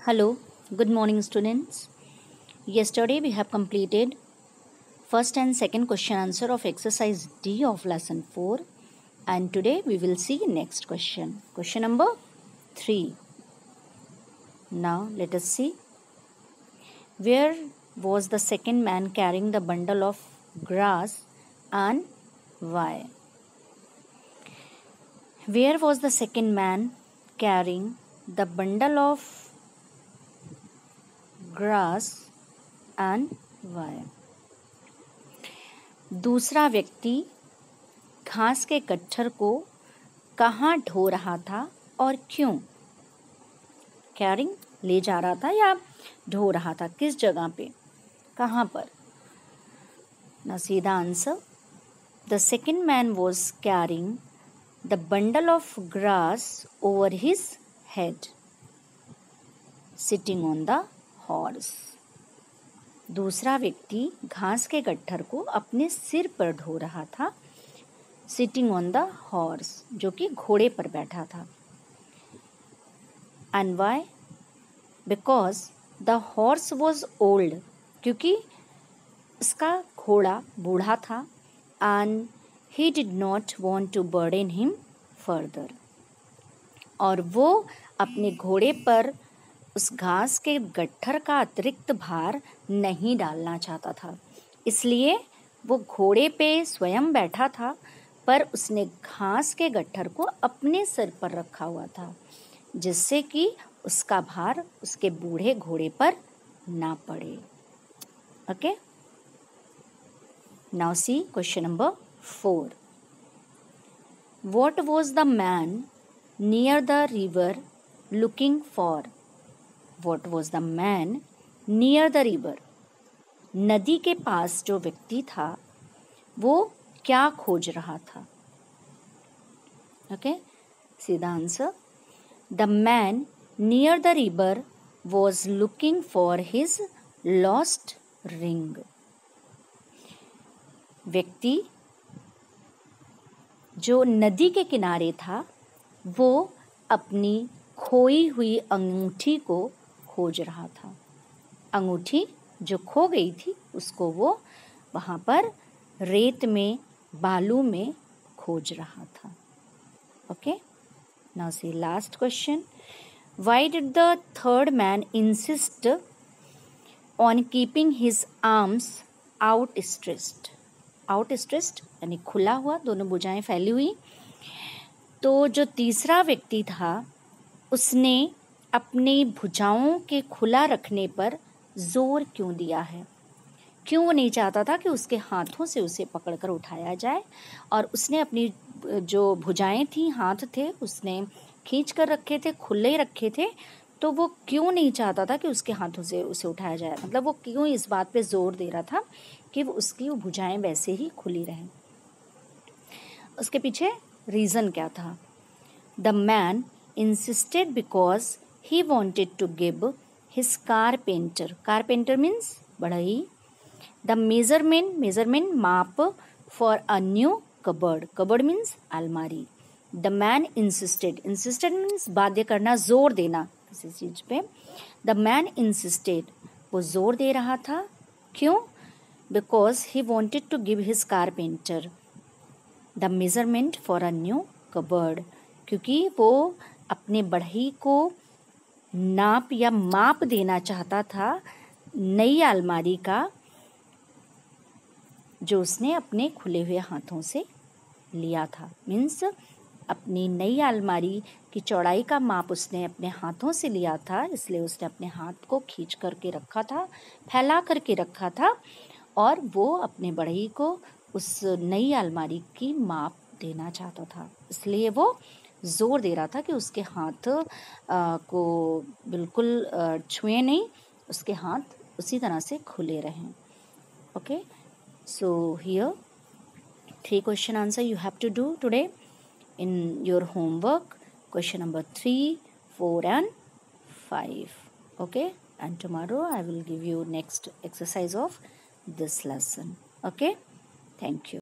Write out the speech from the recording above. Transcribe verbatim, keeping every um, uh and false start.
Hello, good morning students. Yesterday we have completed first and second question answer of exercise D of lesson four, and today we will see next question. Question number three. Now let us see. Where was the second man carrying the bundle of grass and why? Where was the second man carrying the bundle of grass and why? दूसरा व्यक्ति घास के गट्ठर को कहाँ ढो रहा था और क्यों? कैरिंग ले जा रहा था या ढो रहा था, किस जगह पे, कहाँ पर? ना सीधा answer, the second man was carrying the bundle of grass over his head sitting on the horse. दूसरा व्यक्ति घास के गट्ठर को अपने सिर पर ढो रहा था, सिटिंग ऑन द हॉर्स, जो कि घोड़े पर बैठा था. And why? Because the horse was old, क्योंकि इसका घोड़ा बूढ़ा था. And he did not want to burden him further, और वो अपने घोड़े पर उस घास के गट्ठर का अतिरिक्त भार नहीं डालना चाहता था. इसलिए वो घोड़े पे स्वयं बैठा था, पर उसने घास के गट्ठर को अपने सिर पर रखा हुआ था, जिससे कि उसका भार उसके बूढ़े घोड़े पर ना पड़े. Okay, now see question number four. What was the man near the river looking for? What was the man near the river? नदी के पास जो व्यक्ति था वो क्या खोज रहा था? ओके, सीधा answer, the man near the river was looking for his lost ring. व्यक्ति जो नदी के किनारे था वो अपनी खोई हुई अंगूठी को खोज रहा था. अंगूठी जो खो गई थी उसको वो वहाँ पर रेत में, बालू में खोज रहा था. Okay, now see last question. Why did the third man insist on keeping his arms outstretched? Outstretched यानी खुला हुआ, दोनों भुजाएं फैली हुई. तो जो तीसरा व्यक्ति था उसने अपनी भुजाओं के खुला रखने पर जोर क्यों दिया है? क्यों वो नहीं चाहता था कि उसके हाथों से उसे पकड़कर उठाया जाए, और उसने अपनी जो भुजाएं थी, हाथ थे, उसने खींच कर रखे थे, खुले रखे थे. तो वो क्यों नहीं चाहता था कि उसके हाथों से उसे उठाया जाए? मतलब वो क्यों इस बात पे जोर दे रहा था कि वो उसकी वो भुजाएं वैसे ही खुली रहें? उसके पीछे रीज़न क्या था? The man insisted because he wanted to give his carpenter, carpenter means बढ़ई, the measurement, measurement माप for a new cupboard, cupboard means अलमारी. The man insisted, insisted means बाध्य करना, जोर देना किसी चीज पे. The man insisted, वो जोर दे रहा था. क्यों? Because he wanted to give his carpenter the measurement for a new cupboard, क्योंकि वो अपने बढ़ई को नाप या माप देना चाहता था नई अलमारी का, जो उसने अपने खुले हुए हाथों से लिया था. मीन्स अपनी नई अलमारी की चौड़ाई का माप उसने अपने हाथों से लिया था, इसलिए उसने अपने हाथ को खींच करके रखा था, फैला करके रखा था, और वो अपने बढ़ई को उस नई अलमारी की माप देना चाहता था. इसलिए वो जोर दे रहा था कि उसके हाथ आ, को बिल्कुल छुए नहीं, उसके हाथ उसी तरह से खुले रहें. Okay, so here three question answer you have to do today in your homework. Question number three, four and five. Okay, and tomorrow I will give you next exercise of this lesson. Okay, thank you.